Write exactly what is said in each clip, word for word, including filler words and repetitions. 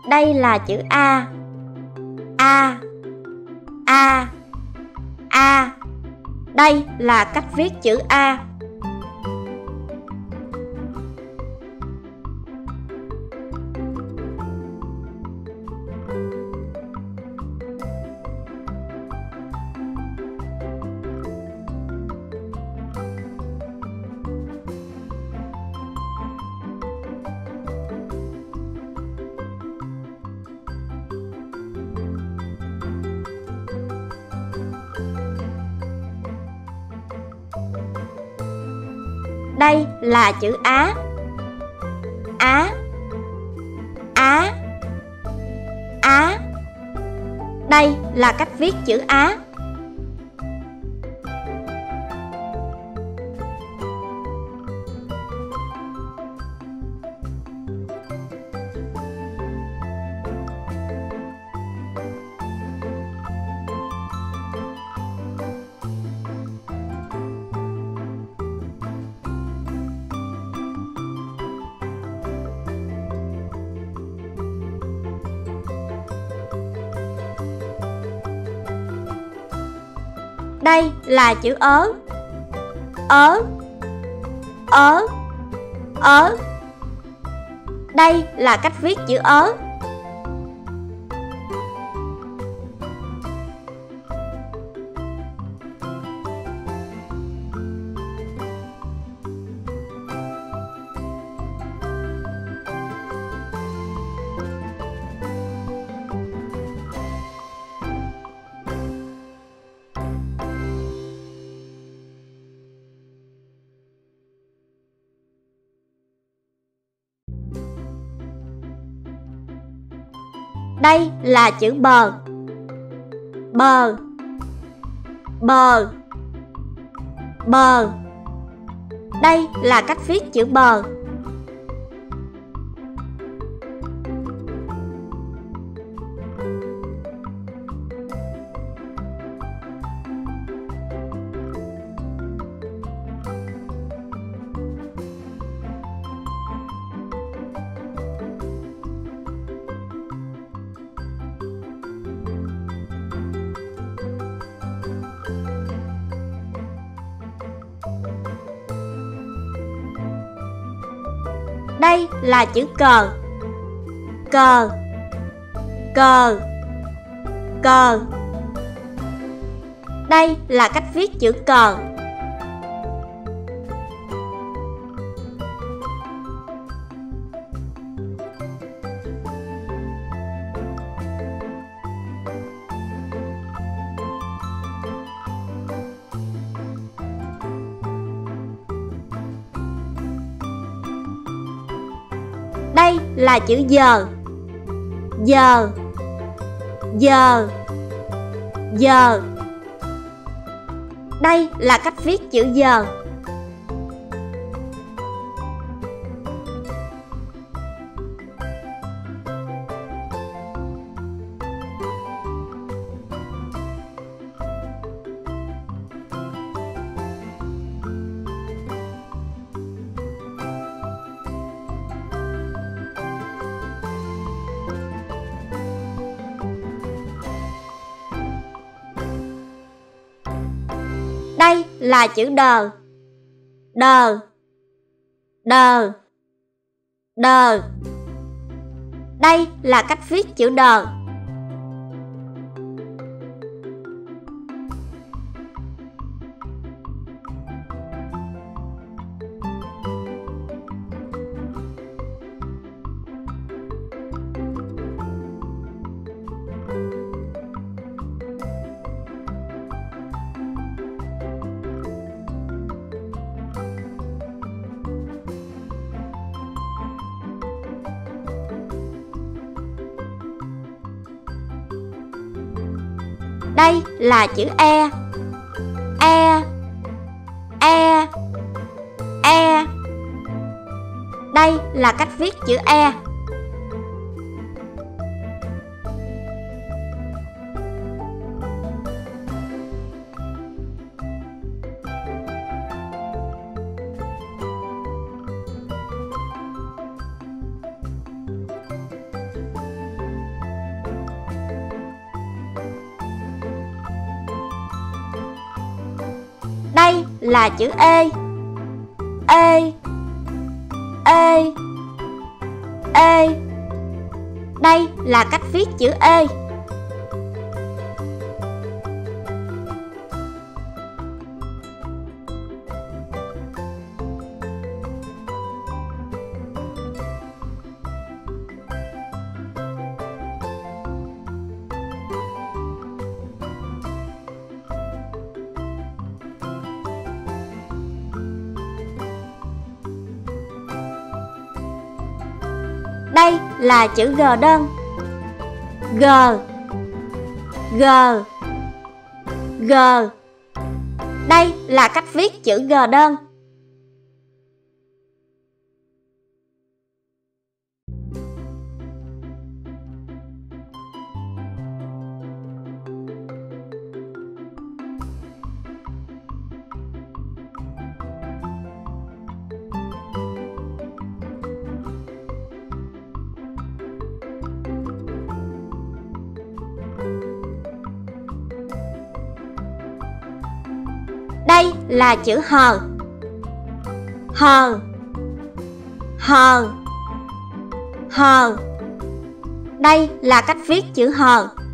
Đây là chữ A. A. A. A. Đây là cách viết chữ A. Đây là chữ Á. Á. Á. Á. Đây là cách viết chữ Á. Đây là chữ ớ. Ớ. Ớ. Ớ. Đây là cách viết chữ ớ. Đây là chữ bờ. Bờ. Bờ. Bờ. Đây là cách viết chữ bờ. Đây là chữ cờ. Cờ. Cờ. Cờ. Đây là cách viết chữ cờ. Đây là chữ giờ. Giờ. Giờ. Giờ. Đây là cách viết chữ giờ. Đây là chữ đờ. Đờ. Đờ. Đờ. Đây là cách viết chữ đờ. Đây là chữ E. E. E. E. Đây là cách viết chữ E. là chữ E. E. E. E. Đây là cách viết chữ E. Đây là chữ G đơn. G. G. G. Đây là cách viết chữ G đơn. Đây là chữ H. H. H. H. Đây là cách viết chữ H.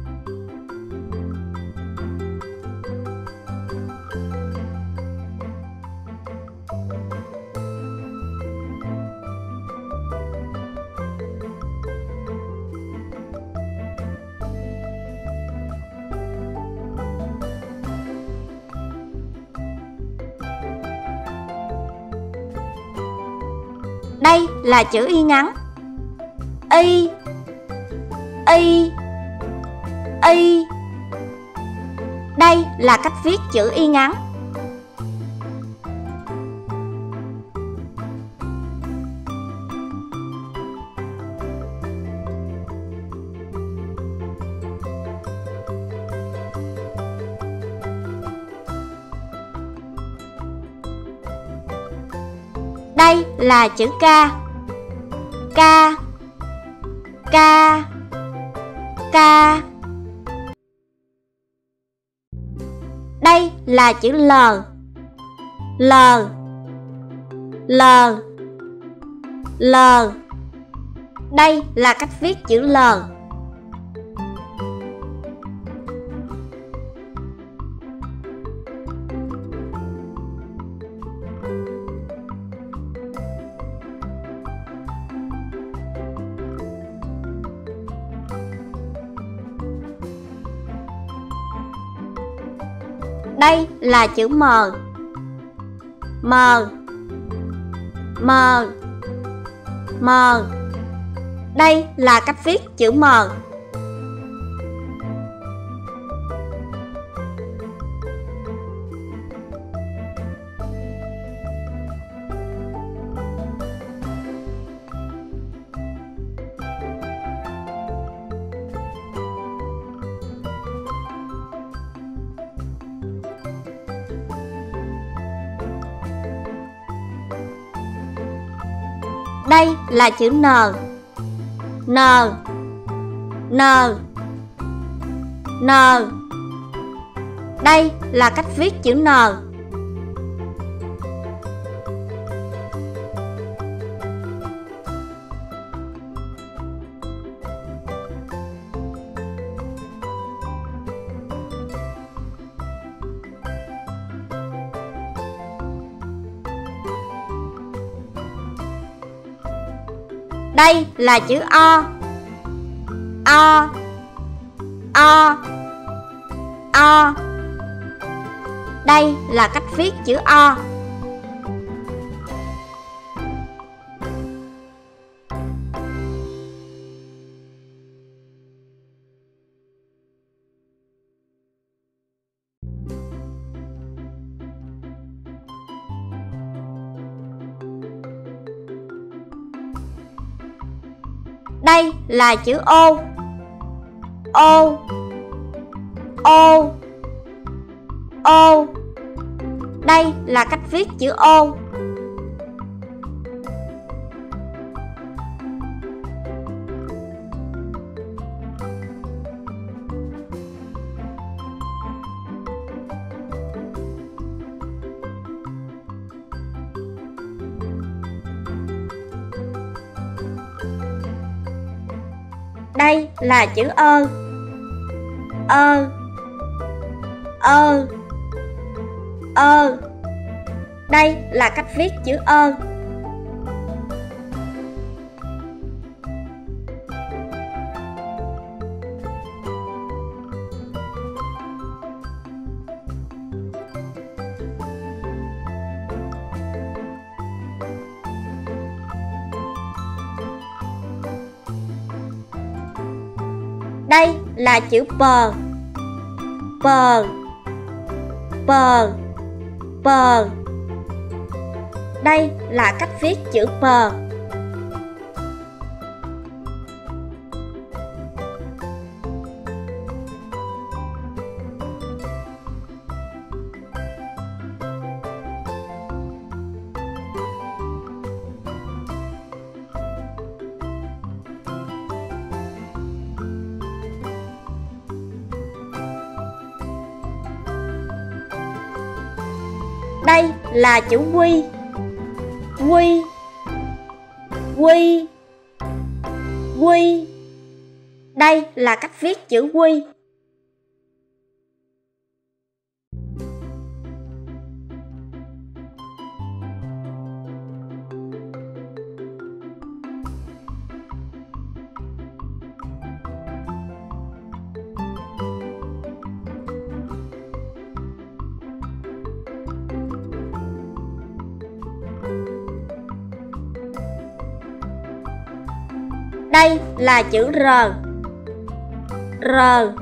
Đây là chữ Y ngắn. Y. Y. Y. Đây là cách viết chữ Y ngắn. Đây là chữ K. K. K. K. Đây là chữ L. L. L. L. Đây là cách viết chữ L. Đây là chữ M. M. M. M. Đây là cách viết chữ M. Đây là chữ N. N. N. N. Đây là cách viết chữ N. Đây là chữ O. O. O. O. Đây là cách viết chữ O. Đây là chữ O. O. O. O. Đây là cách viết chữ O. Đây là chữ ơ. Ơ. Ơ. Ơ. Đây là cách viết chữ ơ. Đây là chữ pờ. Pờ. Pờ. Pờ. Đây là cách viết chữ pờ. Đây là chữ quy. Quy. Quy. Quy. Đây là cách viết chữ quy. Đây là chữ R. R.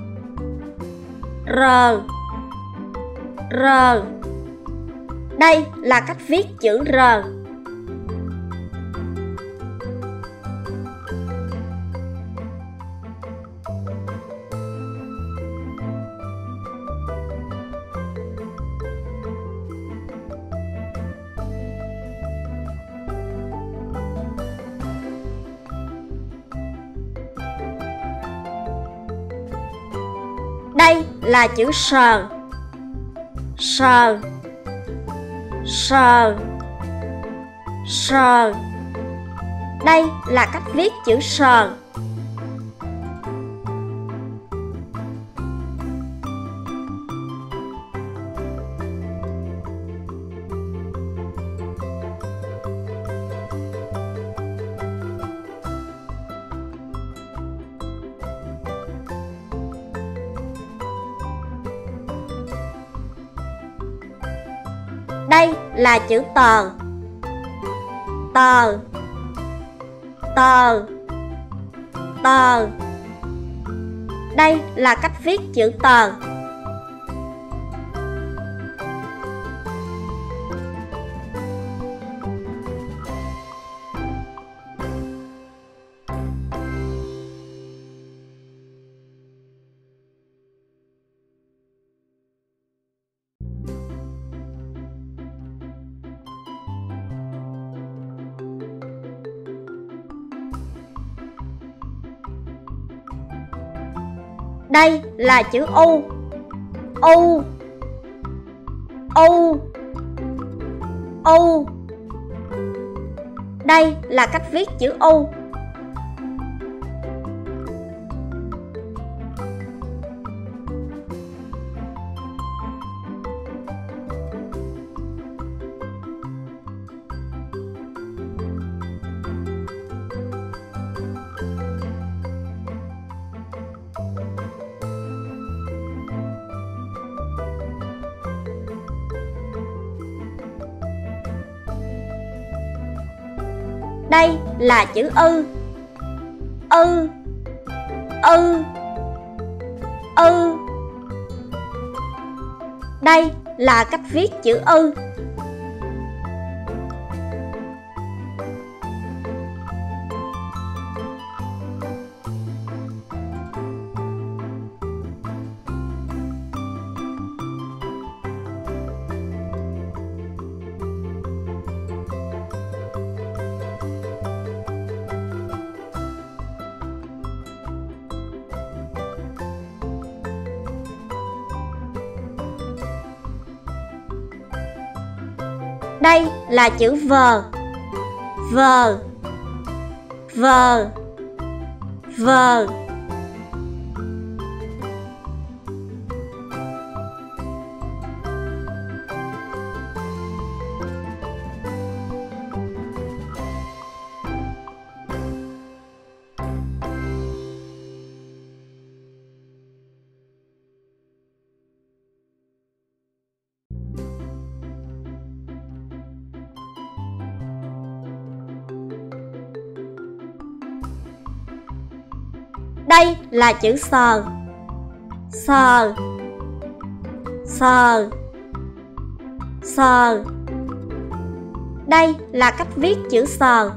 R. R. Đây là cách viết chữ R. Đây là chữ sờ. Sờ. Sờ. Sờ. Đây là cách viết chữ sờ. Đây là chữ tờ. Tờ. Tờ. Tờ. Đây là cách viết chữ tờ. Đây là chữ U. U. U. U. Đây là cách viết chữ U. Đây là chữ ư. Ư. Ư. Ư. Đây là cách viết chữ ư. Đây là chữ V. V. V. V. Đây là chữ sờ. Sờ. Sờ. Sờ. Đây là cách viết chữ sờ.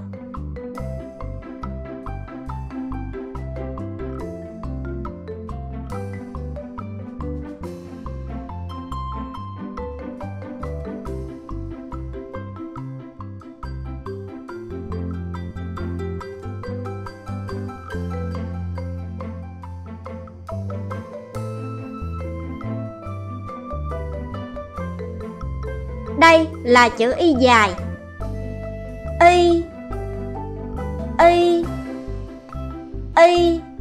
Đây là chữ Y dài. Y. Y. Y.